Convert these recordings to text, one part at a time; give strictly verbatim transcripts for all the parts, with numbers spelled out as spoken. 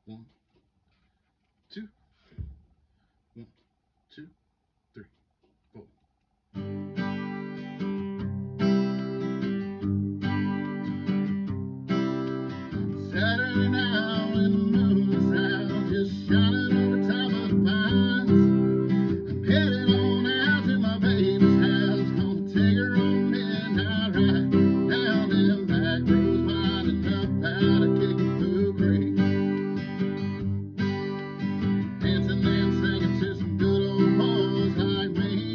One, two, one, two, three, four. Saturday night when the moon is out, just shining over top of the pines. I'm headed on out to my baby's house, gonna take her on midnight ride down them back roads, winding up out of Kickapoo Creek. Dancing and singing to some good old boys like me.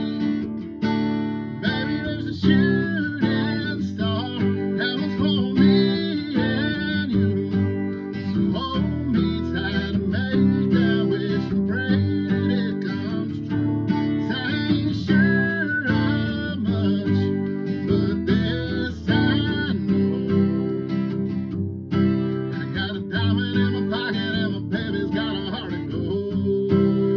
Baby, there's a shooting star that was for me and you. So hold me tight and make that wish and pray that it comes true. 'Cause I ain't sure of much, but this I know. I got a diamond in my pocket and my baby's got a heart of gold.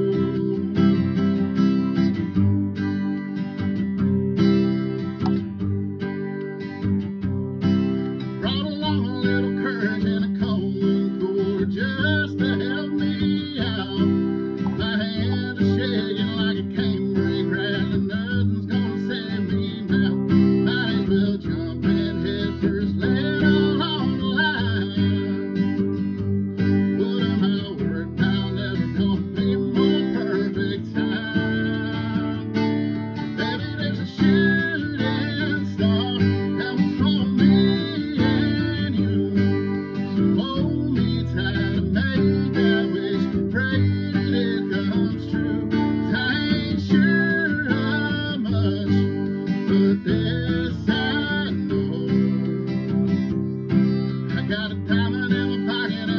Brought along a little courage and a cold cord just to help me out. My hands are shaking like a canebrake rattling. Nothing's gonna save me now. Might as well jump in head first, lay it all on the line. What am I worth now? Never gonna be more perfect time. Baby, there's a shooting star that was for me and you. So hold me tight and make that wish, pray that it comes true. 'Cause I ain't sure of much, but this I know. I got a diamond in my pocket